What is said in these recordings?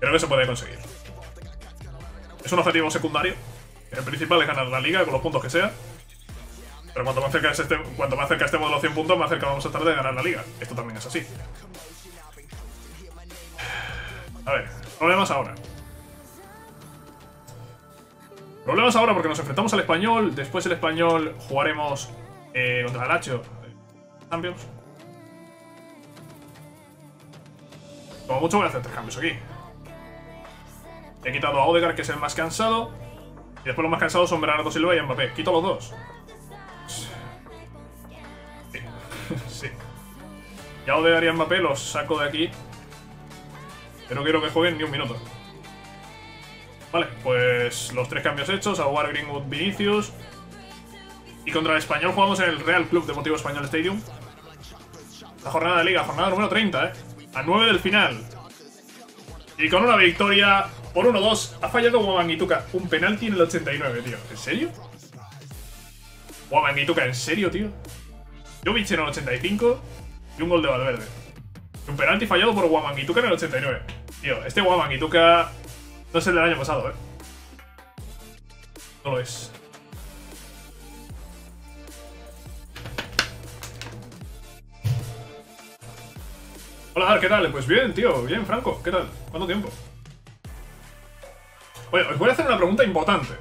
creo que se puede conseguir. Es un objetivo secundario. El principal es ganar la liga con los puntos que sea. Pero cuanto más cerca estemos de los 100 puntos, más cerca vamos a estar de ganar la liga. Esto también es así. A ver, problemas ahora. Problemas ahora porque nos enfrentamos al Español. Después el Español jugaremos contra el Lazio Champions. Como mucho voy a hacer 3 cambios aquí. He quitado a Odegaard, que es el más cansado. Y después los más cansados son Bernardo Silva y Mbappé. Quito los dos. Sí. Sí. Y a Odegaard y a Mbappé los saco de aquí. Pero no quiero que jueguen ni un minuto. Vale, pues los 3 cambios hechos. Aguar, Greenwood, Vinicius. Y contra el Español jugamos en el Real Club Deportivo Español Stadium. La jornada de liga, jornada número 30, a 9 del final. Y con una victoria por 1-2. Ha fallado Wamangituka un penalti en el 89, tío. ¿En serio? Wamangituka, ¿en serio, tío? Jovic en el 85 y un gol de Valverde. Un penalti fallado por Wamangituka en el 89. Tío, este Wamangituka no es el del año pasado, No lo es. Hola, ¿qué tal? Pues bien, tío. Bien, Franco. ¿Qué tal? ¿Cuánto tiempo? Oye, os voy a hacer una pregunta importante.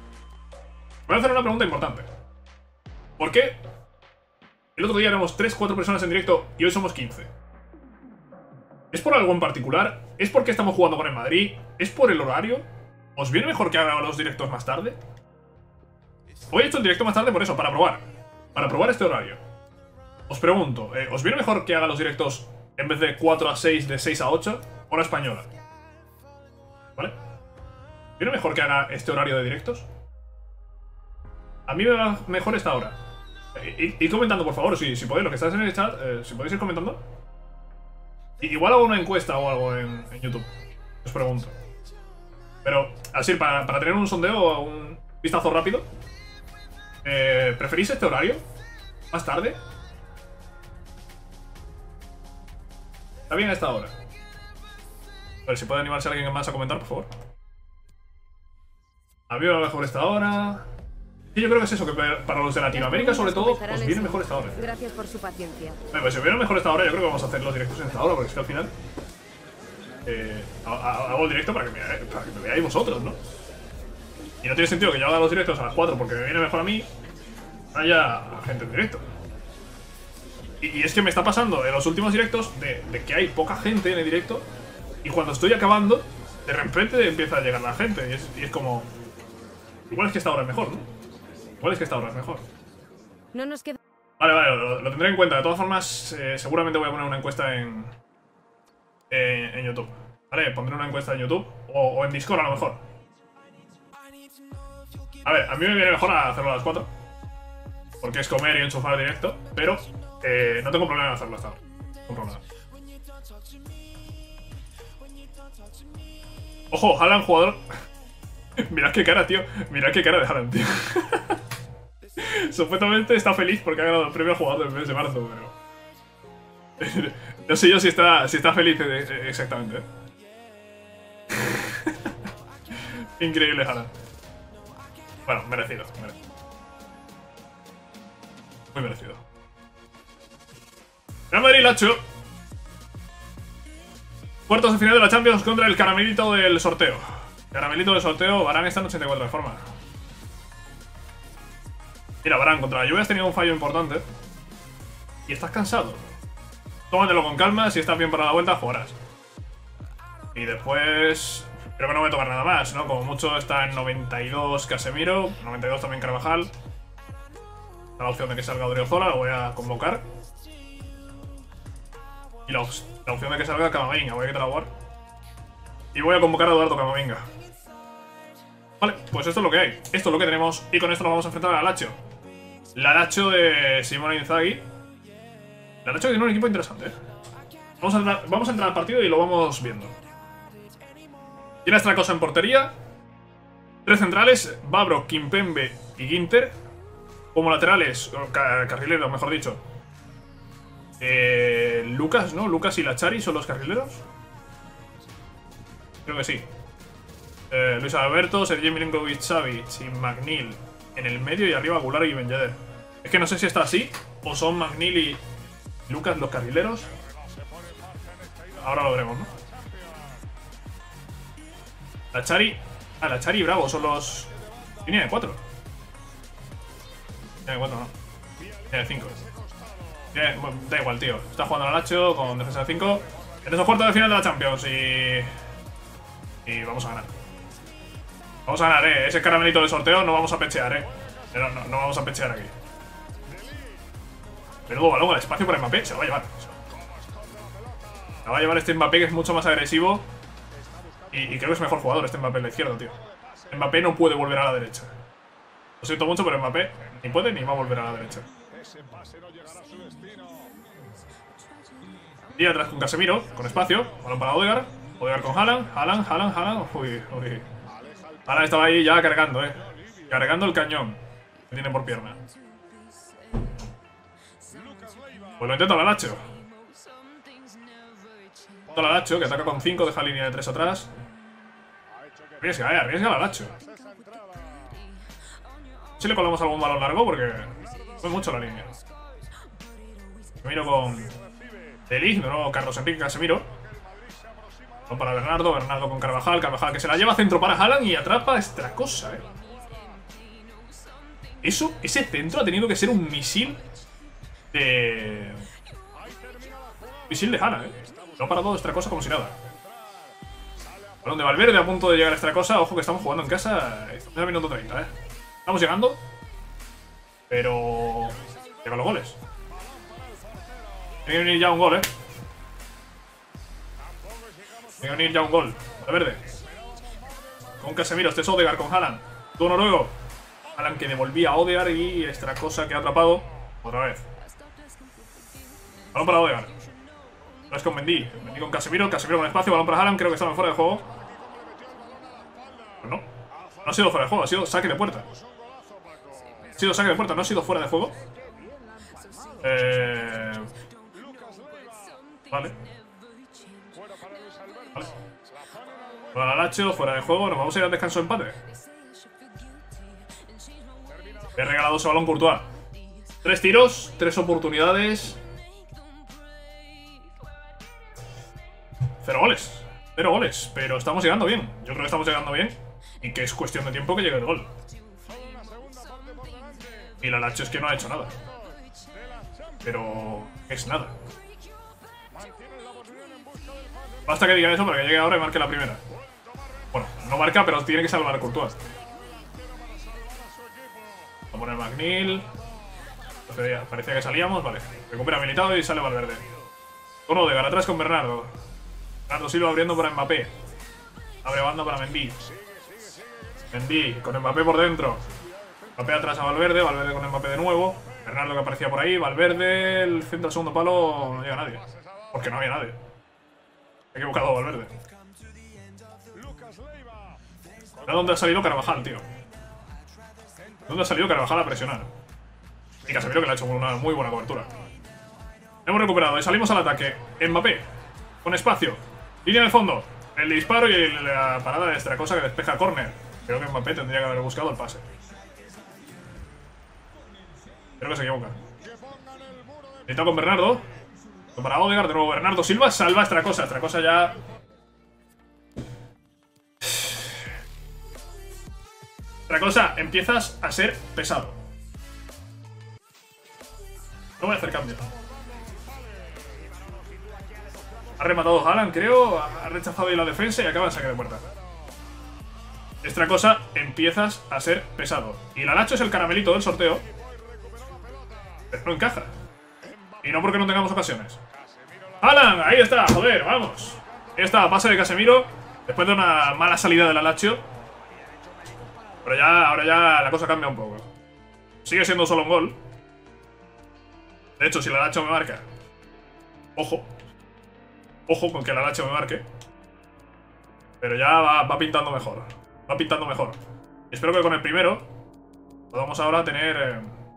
¿Por qué el otro día éramos 3-4 personas en directo y hoy somos 15? ¿Es por algo en particular? ¿Es porque estamos jugando con el Madrid? ¿Es por el horario? ¿Os viene mejor que haga los directos más tarde? Hoy he hecho el directo más tarde por eso, para probar. Para probar este horario. Os pregunto, ¿os viene mejor que haga los directos en vez de 4 a 6, de 6 a 8? Hora española. ¿Vale? ¿Viene mejor que haga este horario de directos? A mí me va mejor esta hora. Ir comentando, por favor, si podéis, lo que estáis en el chat, si podéis ir comentando. Igual hago una encuesta o algo en YouTube. Os pregunto. Pero, así, para tener un sondeo o un vistazo rápido. ¿Preferís este horario? ¿Más tarde? Está bien a esta hora. A ver si puede animarse alguien más a comentar, por favor. A mí me va mejor esta hora. Sí, yo creo que es eso, que para los de Latinoamérica, sobre todo, os viene mejor esta hora. Gracias por su paciencia. Bueno, pues si os viene mejor esta hora, yo creo que vamos a hacer los directos en esta hora, porque es que al final hago el directo para que me veáis vosotros, ¿no? Y no tiene sentido que yo haga los directos a las 4 porque me viene mejor a mí, haya gente en directo. Y es que me está pasando en los últimos directos de que hay poca gente en el directo, y cuando estoy acabando, de repente empieza a llegar la gente, y es como... Igual es que esta hora es mejor, ¿no? Igual es que esta hora es mejor. No nos queda... Vale, lo tendré en cuenta. De todas formas, seguramente voy a poner una encuesta en YouTube. Vale, pondré una encuesta en YouTube o en Discord a lo mejor. A ver, a mí me viene mejor hacerlo a las 4 porque es comer y enchufar directo, pero no tengo problema en hacerlo hasta ahora. No problema. Ojo, Haaland, jugador... Mirad qué cara, tío. Mirad qué cara de Haaland, tío. Supuestamente está feliz porque ha ganado el premio al jugador del mes de marzo, pero... No sé yo si está feliz exactamente, Increíble, Haaland. Bueno, merecido. Muy merecido. Real Madrid, Lazio. Cuartos de final de la Champions contra el caramelito del sorteo. Caramelito del sorteo, Varane está en 84 de forma. Mira, Varane, contra la Juve has tenido un fallo importante. Y estás cansado. Tómatelo con calma, si estás bien para la vuelta, jugarás. Y después... Creo que no voy a tocar nada más, ¿no? Como mucho está en 92 Casemiro, 92 también Carvajal. Está la opción de que salga Odriozola, lo voy a convocar. Y la opción de que salga Camavinga, voy a quitar a War. Y voy a convocar a Eduardo Camavinga. Vale, pues esto es lo que hay. Esto es lo que tenemos y con esto nos vamos a enfrentar a la Lazio. La Lazio de Simone Inzaghi. La Lazio tiene un equipo interesante, Vamos a entrar al partido y lo vamos viendo. Tiene esta cosa en portería. 3 centrales, Babro, Kimpembe y Ginter. Como laterales, carrileros, mejor dicho. Lucas, ¿no? Lucas y Lachari son los carrileros. Creo que sí. Luis Alberto, Sergei Milinkovic-Savic y McNeil en el medio y arriba Goulart y Ben Yedder. Es que no sé si está así o son McNeil y Lucas los carrileros. Ahora lo veremos, ¿no? La Chari... Ah, la Chari y Bravo son los... Línea de 4. Línea de 4, no. Línea de 5. Bueno, da igual, tío. Está jugando al Lacho con defensa de 5. En esos cuartos de final de la Champions y vamos a ganar. Vamos a ganar, ese caramelito de sorteo no vamos a pechear, Pero no vamos a pechear aquí. Menudo balón al espacio para Mbappé. Se lo va a llevar. Se va a llevar este Mbappé, que es mucho más agresivo. Y creo que es mejor jugador este Mbappé en la izquierda, tío. Mbappé no puede volver a la derecha. Lo siento mucho, pero Mbappé ni puede ni va a volver a la derecha. Y atrás con Casemiro, con espacio. Balón para Odegaard. Odegaard con Haaland. Haaland. Uy. Haaland estaba ahí ya cargando, Cargando el cañón que tiene por pierna. Pues lo intenta la Lacho. La Lacho, que ataca con 5, deja línea de 3 atrás. Arriesga la Lacho. Si le colamos algún balón largo porque fue mucho la línea. Casemiro con De Ligt, no Carlos Enrique Casemiro. Para Bernardo con Carvajal que se la lleva centro para Haaland y atrapa esta cosa, Ese centro ha tenido que ser un misil de... Misil de Haaland, No ha parado esta cosa como si nada. Balón de Valverde a punto de llegar a esta cosa. Ojo que estamos jugando en casa. Estamos en el minuto 30, Estamos llegando. Pero... Llegan los goles. Tiene que venir ya un gol, Tiene que venir ya un gol. Valverde. Con Casemiro. Este es Odegaard con Haaland. Todo noruego. Haaland que devolvía a Odegaard y esta cosa que ha atrapado. Otra vez. Balón para Odegaard. No es con Mendy con Casemiro con espacio, balón para Haaland, creo que estaba fuera de juego. Pues no ha sido fuera de juego, ha sido saque de puerta. Ha sido saque de puerta, no ha sido fuera de juego. Vale. Para Lacho, fuera de juego, nos vamos a ir al descanso de empate. Le he regalado ese balón Courtois. 3 tiros, 3 oportunidades. 0 goles. 0 goles. Pero estamos llegando bien. Yo creo que estamos llegando bien. Y que es cuestión de tiempo que llegue el gol. Y la Lacho es que no ha hecho nada. Pero es nada. Basta que diga eso para que llegue ahora y marque la primera. Bueno, no marca, pero tiene que salvar a Courtois. Va a poner McNeil. Parecía que salíamos, vale. Recupera Militao y sale Valverde. Con Odegaard atrás con Bernardo. Bernardo Silva abriendo para Mbappé. Abre banda para Mendy. Mendy con Mbappé por dentro. Mbappé atrás a Valverde. Valverde con Mbappé de nuevo. Bernardo que aparecía por ahí. Valverde, el centro del segundo palo. No llega nadie. Porque no había nadie. He equivocado a Valverde. ¿De dónde ha salido Carvajal, tío? ¿De dónde ha salido Carvajal a presionar? Y Casemiro que le ha hecho una muy buena cobertura. Hemos recuperado y salimos al ataque. Mbappé, con espacio. Línea de fondo. El disparo y la parada de esta cosa que despeja córner. Creo que Mbappé tendría que haber buscado el pase. Creo que se equivoca. Está con Bernardo. Para Odegaard, de nuevo Bernardo Silva. Salva esta cosa. Esta cosa ya... Esta cosa, empiezas a ser pesado. No voy a hacer cambio. Ha rematado Haaland, creo. Ha rechazado ahí la defensa y acaba en saque de puerta. Esta cosa, empiezas a ser pesado. Y la Lacho es el caramelito del sorteo. Pero no encaja. Y no porque no tengamos ocasiones. Haaland, ahí está, joder, vamos. Ahí está, pase de Casemiro. Después de una mala salida de la Lazio. Pero ya, ahora ya la cosa cambia un poco. Sigue siendo solo un gol. De hecho, si la Lazio me marca... Ojo. Ojo con que la Lazio me marque. Pero ya va pintando mejor. Va pintando mejor. Y espero que con el primero podamos ahora tener...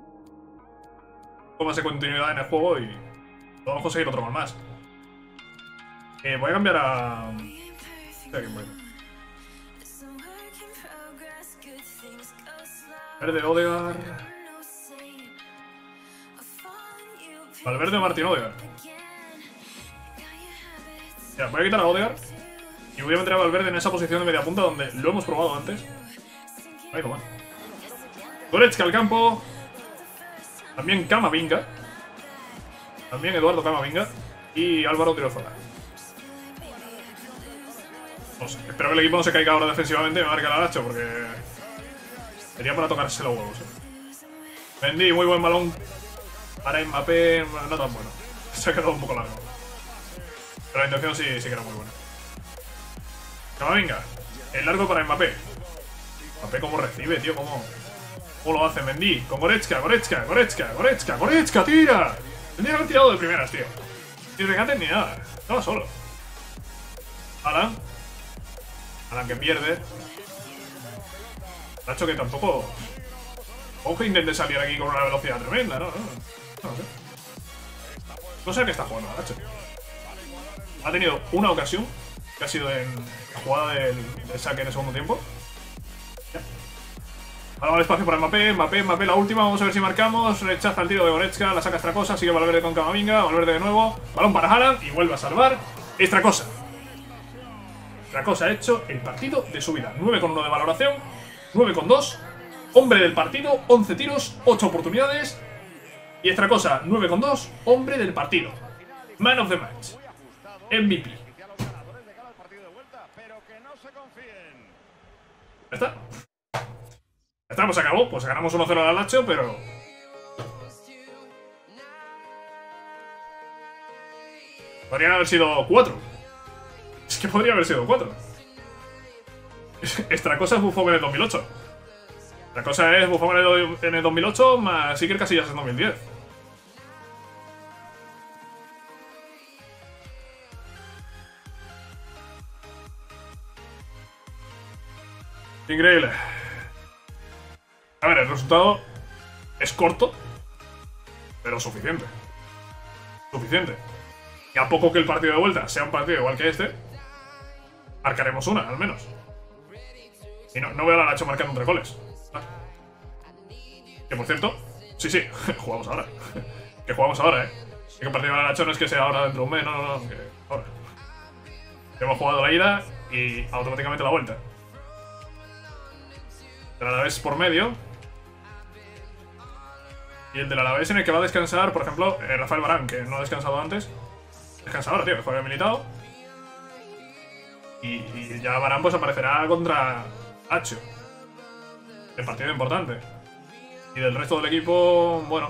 un poco más de continuidad en el juego y podamos conseguir otro gol más. Voy a cambiar a... Valverde, Odegaard. Valverde, Martín, Odegaard. Ya, voy a quitar a Odegaard. Y voy a meter a Valverde en esa posición de media punta donde lo hemos probado antes. Ahí lo van. Goretzka al campo. También Camavinga. También Eduardo Camavinga. Y Álvaro tiro fuera. No sé, espero que el equipo no se caiga ahora defensivamente y me marque el Aracho porque sería para tocarse los huevos. Mendy, muy buen balón para Mbappé, no tan bueno. Se ha quedado un poco largo. Pero la intención sí que era muy buena. Camavinga, el largo para Mbappé. Mbappé cómo recibe, tío, cómo lo hace Mendy. Con Goretzka, Goretzka, tira. Tendría que haber tirado de primeras, tío. Sin regates ni nada, estaba solo. Alan que pierde. Nacho que tampoco... Ojo que intente salir aquí con una velocidad tremenda, ¿no? No sé. No sé a qué está jugando Nacho. Ha tenido una ocasión, que ha sido en la jugada del saque en el segundo tiempo. Ya. Ahora va el espacio para Mbappé, la última, vamos a ver si marcamos. Rechaza el tiro de Goretzka, la saca Stracosa, sigue Valverde con Camavinga, Valverde de nuevo. Balón para Haaland y vuelve a salvar Stracosa. Stracosa ha hecho el partido de su vida. 9,1 de valoración, 9,2. Hombre del partido, 11 tiros, 8 oportunidades. Y Stracosa, 9,2. Hombre del partido. Man of the match. MVP. Ya está. Ya está, pues acabó. Pues ganamos 1-0 al Lazio, pero... podrían haber sido 4. Es que podría haber sido 4. Stracosa es Buffon en el 2008. La cosa es Buffon en el 2008 más Iker Casillas en 2010. Increíble. A ver, el resultado es corto, pero suficiente. Suficiente. Y a poco que el partido de vuelta sea un partido igual que este, marcaremos una, al menos. Y no veo a la Nacho marcando 3 goles. Que por cierto, sí, jugamos ahora. Que jugamos ahora, que el partido de la Nacho no es que sea ahora dentro de un mes, no, que ahora. Hemos jugado la ida y automáticamente la vuelta. El Alavés por medio. Y el del Alavés en el que va a descansar, por ejemplo, Rafael Varane, que no ha descansado antes. Descansa ahora, tío, que juega militado. Y ya Varane pues aparecerá contra Hacho. El partido importante. Y del resto del equipo, bueno.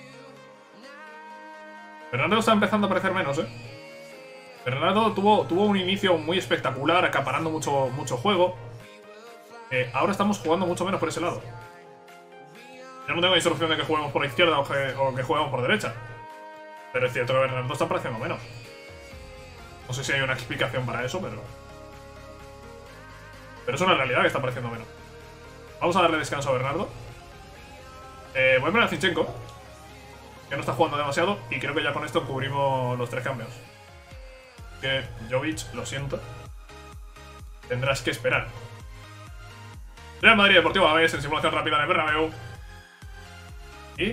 Bernardo está empezando a aparecer menos, Bernardo tuvo un inicio muy espectacular, acaparando mucho juego. Ahora estamos jugando mucho menos por ese lado. Yo no tengo instrucción de que juguemos por la izquierda o que juguemos por derecha. Pero es cierto que Bernardo está apareciendo menos. No sé si hay una explicación para eso, pero es una realidad que está apareciendo menos. Vamos a darle descanso a Bernardo. Voy a poner a Zinchenko, que no está jugando demasiado, y creo que ya con esto cubrimos los 3 cambios. Que Jovic, lo siento, tendrás que esperar. Real Madrid Deportivo Alavés en simulación rápida en el Bernabéu. Y...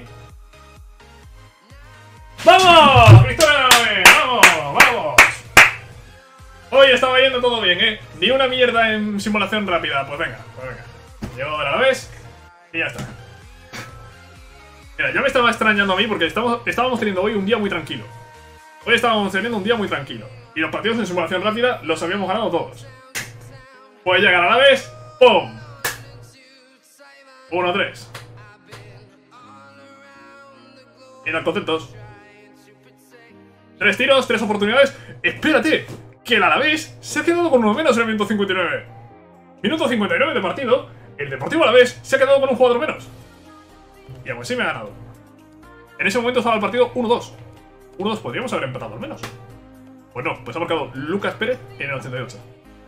¡vamos! ¡Victoria del Alavés! ¡Vamos! Hoy estaba yendo todo bien, Ni una mierda en simulación rápida. Pues venga. Llevo el Alavés y ya está. Mira, ya me estaba extrañando a mí porque estábamos teniendo hoy un día muy tranquilo. Hoy estábamos teniendo un día muy tranquilo. Y los partidos en simulación rápida los habíamos ganado todos. Pues llegar a la vez. ¡Pum! 1-3. Y nos contentos. 3 tiros, 3 oportunidades. ¡Espérate! Que el Alavés se ha quedado con uno menos en el minuto 59. Minuto 59 de partido. El Deportivo Alavés se ha quedado con un jugador menos. Y aún así me ha ganado. En ese momento estaba el partido 1-2. 1-2, podríamos haber empatado al menos. Pues no, pues ha marcado Lucas Pérez en el 88.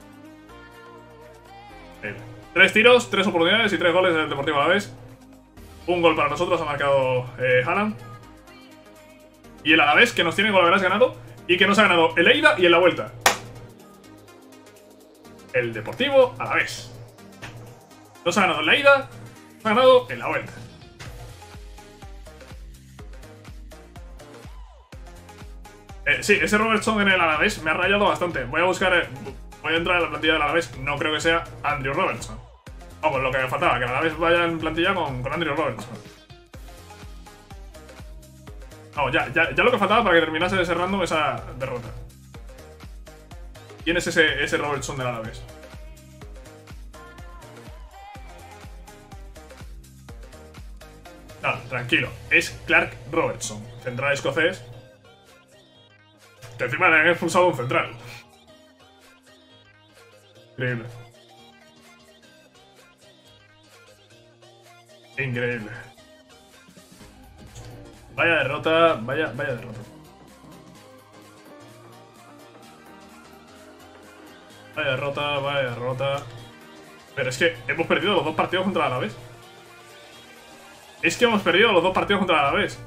3 tiros, 3 oportunidades y 3 goles del Deportivo Alavés. Un gol para nosotros, ha marcado Haaland. Y el Alavés, que nos tiene golaveras ganado y que nos ha ganado en la ida y en la vuelta. El Deportivo Alavés. Nos ha ganado en la ida Ha ganado en la vuelta. Sí, ese Robertson en el Alavés me ha rayado bastante. Voy a buscar... voy a entrar en la plantilla del Alavés. No creo que sea Andrew Robertson. Vamos, lo que me faltaba, que el Alavés vaya en plantilla con Andrew Robertson. Vamos, ya lo que faltaba para que terminase de ser random esa derrota. ¿Quién es ese Robertson del Alavés? Nada, tranquilo. Es Clark Robertson, central escocés. Que encima le han expulsado un central. Increíble. Increíble. Vaya derrota, vaya derrota. Vaya derrota. Pero es que hemos perdido los dos partidos contra el Alavés. Es que hemos perdido los dos partidos contra el Alavés.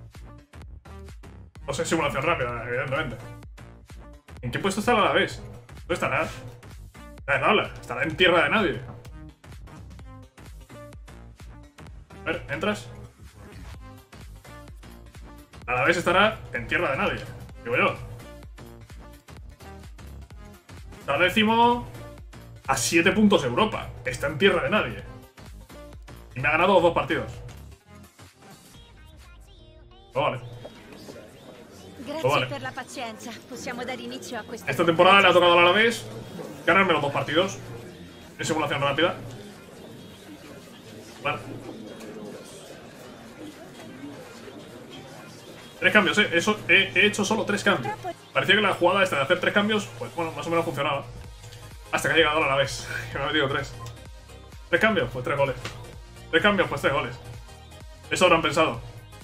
O sea, simulación rápida, evidentemente. ¿En qué puesto está el Alavés? ¿Dónde estará? Estará en tierra de nadie. A ver, ¿entras? El Alavés estará en tierra de nadie. Digo yo. Está décimo a 7 puntos Europa. Está en tierra de nadie. Y me ha ganado los dos partidos. Oh, vale. Grazie per la pazienza. Possiamo dare inizio a questa. Esta temporada le ha tocado al Alavés ganarme los dos partidos en simulación rápida. Vale. 3 cambios, Eso, he hecho solo 3 cambios. Parecía que la jugada esta de hacer 3 cambios, pues bueno, más o menos funcionaba. Hasta que ha llegado al Alavés, que me ha metido 3. 3 cambios, pues 3 goles. 3 cambios, pues 3 goles. Eso habrán pensado.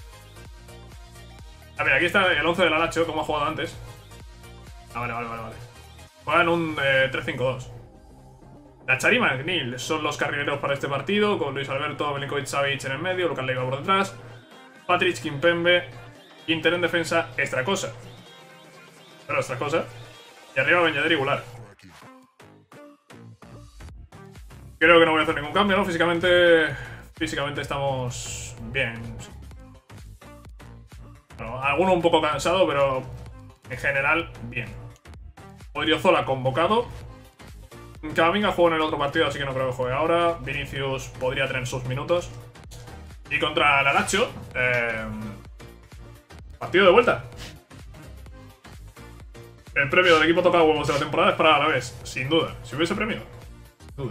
A ver, aquí está el 11 del Alacho, como ha jugado antes. Ah, vale. Juegan un 3-5-2. Nachar y McNeil son los carrileros para este partido, con Luis Alberto, Milinkovic-Savic en el medio, Lucas Leiva por detrás, Patrick Kimpembe, Inter en defensa, Extracosa. Pero Extracosa. Y arriba Beñader y Goulart. Creo que no voy a hacer ningún cambio, ¿no? Físicamente estamos bien. Bueno, alguno un poco cansado, pero en general, bien. Odriozola convocado. Camavinga jugó en el otro partido, así que no creo que juegue ahora. Vinicius podría tener sus minutos. Y contra el Alacho, partido de vuelta. El premio del equipo toca huevos de la temporada es para Alavés, sin duda. Si hubiese premio, sin duda.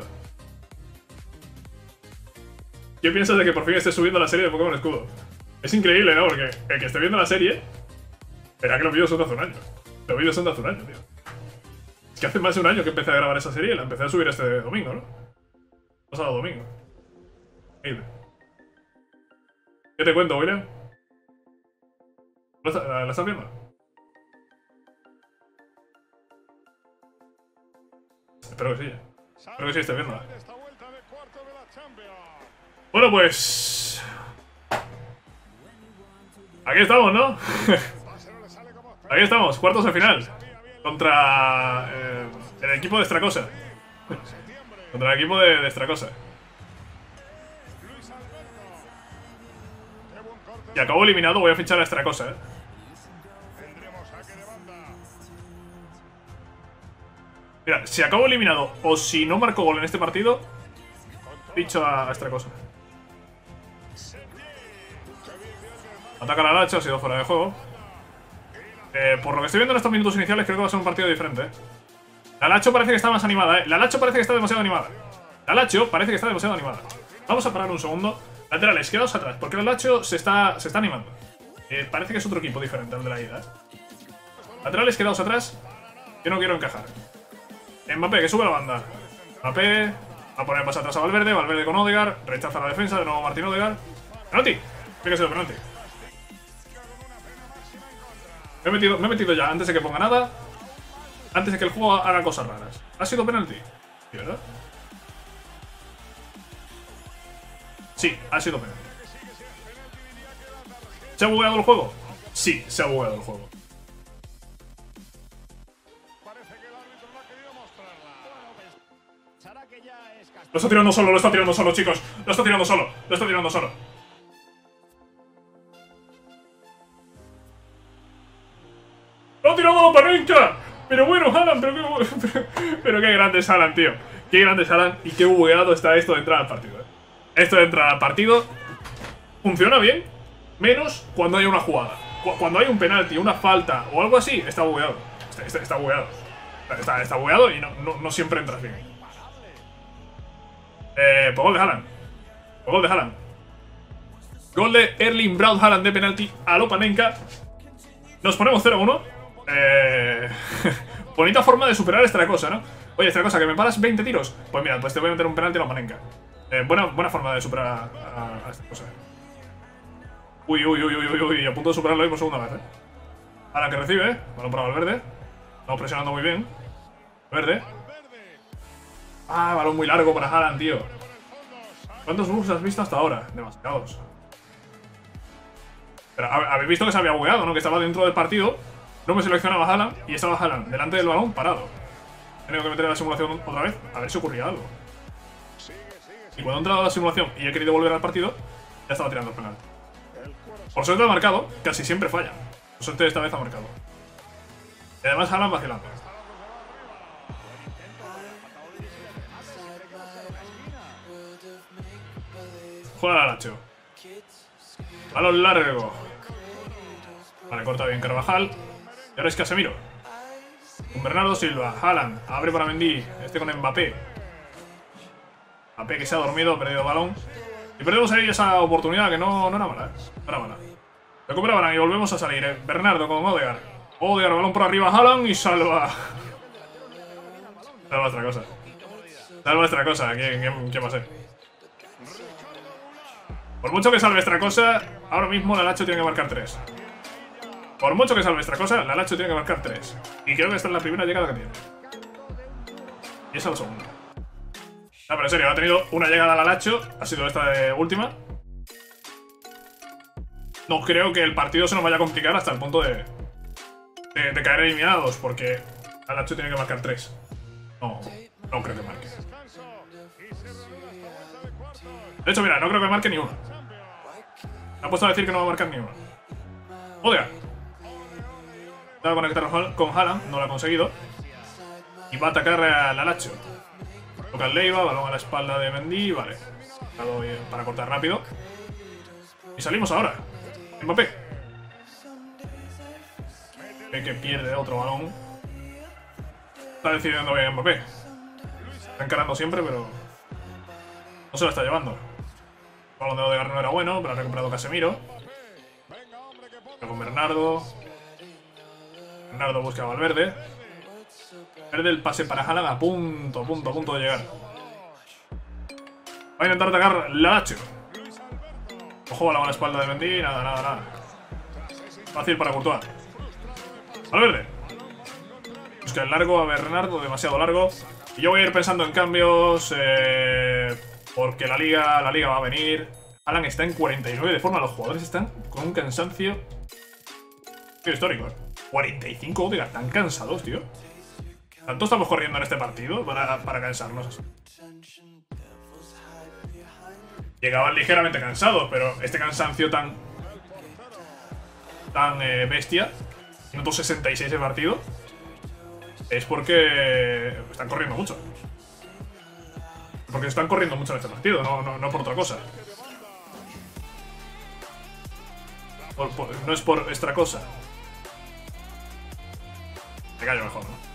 ¿Qué piensas de que por fin esté subiendo la serie de Pokémon Escudo? Es increíble, ¿no? Porque el que esté viendo la serie verá que los vídeos son de hace un año. Los vídeos son de hace un año, tío. Es que hace más de un año que empecé a grabar esa serie y la empecé a subir este domingo, ¿no? Pasado domingo. Increíble. ¿Qué te cuento, William? ¿La estás viendo? Espero que sí. Espero que sí estés viéndola. Bueno, pues... aquí estamos, ¿no? Aquí estamos, cuartos de final. Contra el equipo de Extracosa. Contra el equipo de Extracosa. Y acabo eliminado, voy a fichar a Extracosa, Mira, si acabo eliminado o si no marco gol en este partido, ficho a Extracosa. Ataca la Alacho, ha sido fuera de juego. Por lo que estoy viendo en estos minutos iniciales, creo que va a ser un partido diferente. La Alacho parece que está más animada, La Alacho parece que está demasiado animada. La Alacho parece que está demasiado animada. Vamos a parar un segundo. Laterales, quedaos atrás, porque la Alacho se está animando. Parece que es otro equipo diferente al de la ida. Laterales, quedaos atrás. Yo no quiero encajar. Mbappé, que sube la banda. Mbappé va a poner más atrás a Valverde. Valverde con Odegaard. Rechaza la defensa. De nuevo Martín Odegaard. ¡Penalti! Tiene que ser penalti. Me he metido ya antes de que ponga nada. Antes de que el juego haga cosas raras. ¿Ha sido penalti? ¿Sí, verdad? Sí, ha sido penalti. ¿Se ha bugueado el juego? Sí, se ha bugueado el juego. Lo está tirando solo, chicos. Lo está tirando solo. ¡Lo ha tirado a Lopanenka! Pero bueno, Haaland, pero qué grande es Haaland, tío. Qué grande es Haaland y qué bugueado está esto de entrar al partido. Esto de entrar al partido funciona bien, menos cuando hay una jugada. Cuando hay un penalti, una falta o algo así, está bugueado. Está bugueado. Está bugueado y no siempre entras bien. Pues gol de Haaland. Gol de Erling Braut Haaland de penalti a Lopanenka. Nos ponemos 0-1. Bonita forma de superar esta cosa, ¿no? Oye, esta cosa, que me paras 20 tiros. Pues mira, pues te voy a meter un penalti a Lopanenka. Buena forma de superar a esta cosa. Uy, a punto de superarlo ahí por segunda vez, Haaland que recibe, balón para Valverde. Estamos presionando muy bien. Verde. Ah, balón muy largo para Haaland, tío. ¿Cuántos bugs has visto hasta ahora? Demasiados. Pero habéis visto que se había bugueado, ¿no? Que estaba dentro del partido. No me seleccionaba Haaland y estaba Haaland delante del balón parado. He tenido que meter la simulación otra vez a ver si ocurría algo. Y cuando he entrado a la simulación y he querido volver al partido, ya estaba tirando el penal. Por suerte ha marcado, casi siempre falla. Por suerte esta vez ha marcado. Y además Haaland vacilando. Juega al Lacho. Balón largo. Vale, corta bien Carvajal. Y ahora es Casemiro. Con Bernardo Silva. Haaland. Abre para Mendy. Este con Mbappé. Mbappé que se ha dormido, ha perdido el balón. Y perdemos ahí esa oportunidad que no era mala, No era mala. Recuperaban y volvemos a salir, Bernardo con Odegaard. Odegaard, balón por arriba, Haaland y salva. Salva otra cosa. ¿Quién va a ser? Por mucho que salve esta cosa, ahora mismo la Lacho tiene que marcar 3. Por mucho que salve esta cosa, la Lacho tiene que marcar 3. Y creo que esta es la primera llegada que tiene. Y esa es la segunda. No, pero en serio, ha tenido una llegada a la Lacho. Ha sido esta de última. No creo que el partido se nos vaya a complicar hasta el punto de caer eliminados. Porque la Lacho tiene que marcar 3. No creo que marque. De hecho, mira, no creo que marque ni uno. Me ha puesto a decir que no va a marcar ni uno. Odegaard. Va a conectar con Haaland, no lo ha conseguido. Y va a atacar a la Lacho. Toca el Leiva, balón a la espalda de Mendy, vale. Para cortar rápido. Y salimos ahora. Mbappé. Ve que pierde otro balón. Está decidiendo bien Mbappé. Está encarando siempre, pero no se lo está llevando. El balón de Odegaard no era bueno, pero ha recuperado Casemiro. Pero con Bernardo. Bernardo busca a Valverde. Verde el pase para Haaland a punto de llegar. Va a intentar atacar Lacho. Ojo, balón a la espalda de Mendy. Nada. Fácil para Courtois. Valverde. Busca el largo a Bernardo, demasiado largo. Y yo voy a ir pensando en cambios. Porque la liga va a venir. Haaland está en 49 de forma. Los jugadores están con un cansancio histórico. 45 Odegaard, tan cansados, tío. ¿Tanto estamos corriendo en este partido para cansarnos así? Llegaban ligeramente cansados, pero este cansancio tan bestia, minuto 66 de partido, es porque están corriendo mucho. Porque están corriendo mucho en este partido, no por otra cosa. No es por esta cosa. Me callo mejor, ¿no?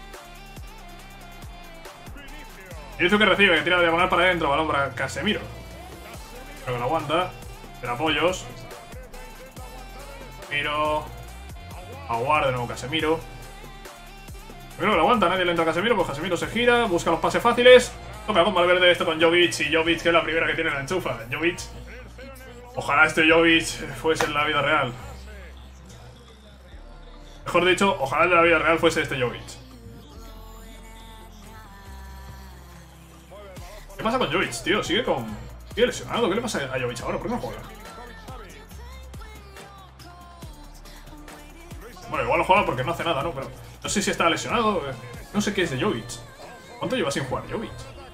Inicio que recibe, que tira la diagonal para adentro, balón para Casemiro. Pero que lo aguanta. De apoyos. Casemiro. Aguarda de nuevo Casemiro. Creo que lo aguanta, nadie le entra a Casemiro, pues Casemiro se gira, busca los pases fáciles. Toca con Valverde, esto con Jovic, y Jovic que es la primera que tiene la enchufa. Jovic. Ojalá este Jovic fuese en la vida real. Mejor dicho, ojalá de la vida real fuese este Jovic. ¿Qué pasa con Jovic, tío? Sigue lesionado. ¿Qué le pasa a Jovic ahora? ¿Por qué no juega? Bueno, igual lo juega porque no hace nada, ¿no? Pero no sé si está lesionado. No sé qué es de Jovic. ¿Cuánto lleva sin jugar Jovic?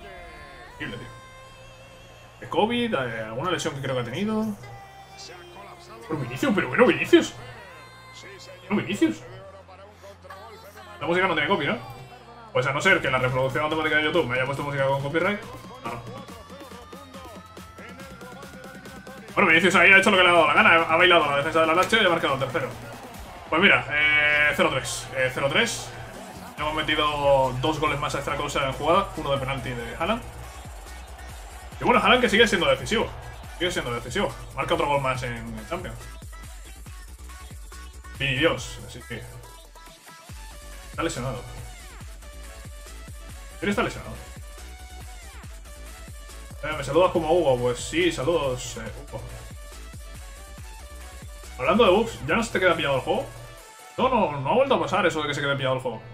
Increíble, tío. De COVID, alguna lesión que creo que ha tenido. Pero Vinicius, pero bueno, Vinicius. Bueno, Vinicius. La música no tiene copy, ¿no? Pues a no ser que la reproducción automática de YouTube me haya puesto música con copyright. No. Bueno, Vinicius ahí ha hecho lo que le ha dado la gana. Ha bailado la defensa de la Lazio y ha marcado el tercero. Pues mira, 0-3. 0-3. Hemos metido 2 goles más a extra cosa en jugada. Uno de penalti de Haaland. Y bueno, Haaland que sigue siendo decisivo. Sigue siendo decisivo. Marca otro gol más en Champions. Y Dios, así que... Está lesionado. ¿Quién está lesionado? ¿Me saludas como Hugo? Pues sí, saludos, Hugo. Hablando de bugs, ¿ya no se te queda pillado el juego? No ha vuelto a pasar eso de que se quede pillado el juego.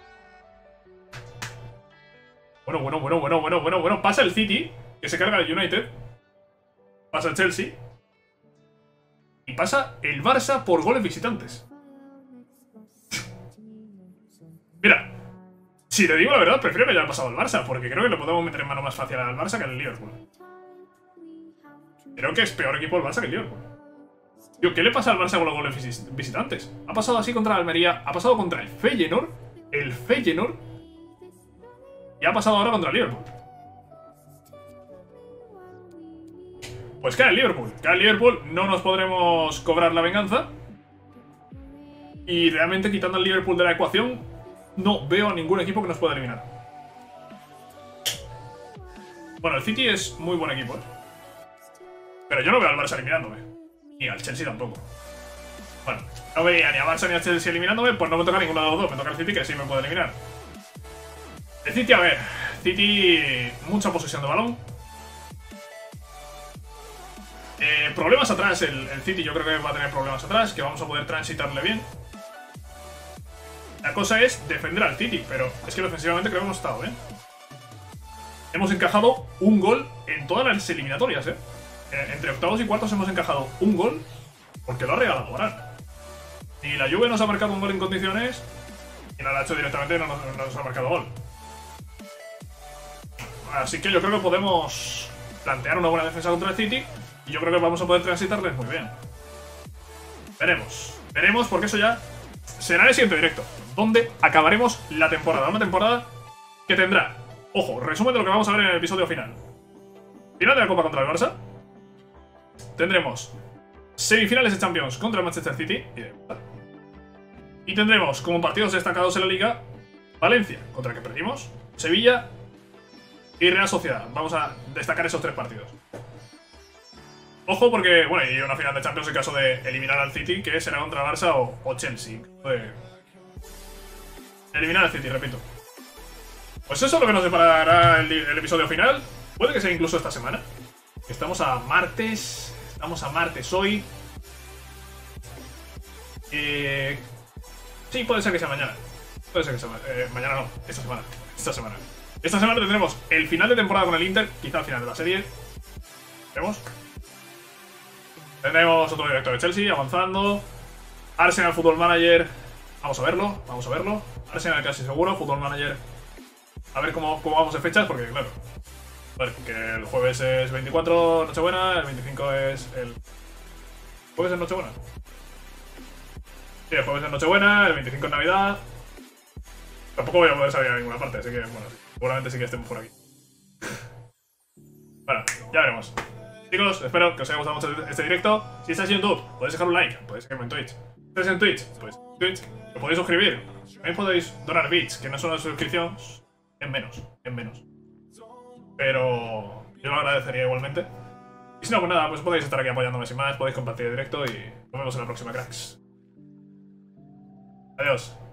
Bueno. Pasa el City, que se carga el United. Pasa el Chelsea. Y pasa el Barça por goles visitantes. Mira, si te digo la verdad, prefiero que haya pasado el Barça, porque creo que le podemos meter en mano más fácil al Barça que al Liverpool. Creo que es peor equipo el Barça que el Liverpool. Tío, ¿qué le pasa al Barça con los goles visitantes? Ha pasado así contra el Almería, ha pasado contra el Feyenoord, y ha pasado ahora contra el Liverpool. Pues cae el Liverpool, no nos podremos cobrar la venganza. Y realmente quitando al Liverpool de la ecuación, no veo a ningún equipo que nos pueda eliminar. Bueno, el City es muy buen equipo, ¿eh? Pero yo no veo al Barça eliminándome. Ni al Chelsea tampoco. Bueno, no veía ni a Barça ni a Chelsea eliminándome, pues no me toca ninguno de los dos. Me toca el City, que sí me puede eliminar. El City, a ver. City, mucha posesión de balón. Problemas atrás. El City yo creo que va a tener problemas atrás, que vamos a poder transitarle bien. La cosa es defender al City, pero es que defensivamente creo que hemos estado bien. Hemos encajado un gol en todas las eliminatorias, ¿eh? Entre octavos y cuartos hemos encajado un gol porque lo ha regalado Varane. Ni la Juve nos ha marcado un gol en condiciones, y la Lazio directamente no nos ha marcado gol. Así que yo creo que podemos plantear una buena defensa contra el City, y yo creo que vamos a poder transitarles muy bien. Veremos, porque eso ya será el siguiente directo, donde acabaremos la temporada. Una temporada que tendrá, ojo, resumen de lo que vamos a ver en el episodio final. Final de la Copa contra el Barça. Tendremos semifinales de Champions contra el Manchester City. Y tendremos como partidos destacados en la Liga Valencia, contra el que perdimos, Sevilla y Real Sociedad. Vamos a destacar esos 3 partidos. Ojo porque, bueno, y una final de Champions en caso de eliminar al City, que será contra Barça o Chelsea. Eliminar al City, repito. Pues eso es lo que nos deparará el episodio final. Puede que sea incluso esta semana. Estamos a martes hoy. Sí, puede ser que sea mañana. Puede ser que sea mañana no, esta semana. Esta semana tendremos el final de temporada con el Inter, quizá el final de la serie. Veremos. Tendremos otro directo de Chelsea avanzando. Arsenal Football Manager. Vamos a verlo. Arsenal casi seguro. Football Manager. A ver cómo vamos de fechas, porque claro. Vale, que el jueves es 24, Nochebuena. El 25 es el... ¿Jueves es Nochebuena? Sí, el jueves es Nochebuena. El 25 es Navidad. Tampoco voy a poder salir a ninguna parte, así que bueno, seguramente sí que estemos por aquí. Bueno, ya veremos. Chicos, espero que os haya gustado mucho este directo. Si estáis en YouTube, podéis dejar un like, podéis seguirme en Twitch. Si estáis en Twitch, pues Twitch, os podéis suscribir. También podéis donar bits, que no es una suscripción, en menos. Pero yo lo agradecería igualmente. Y si no, pues nada, pues podéis estar aquí apoyándome sin más, podéis compartir el directo y nos vemos en la próxima, cracks. Adiós.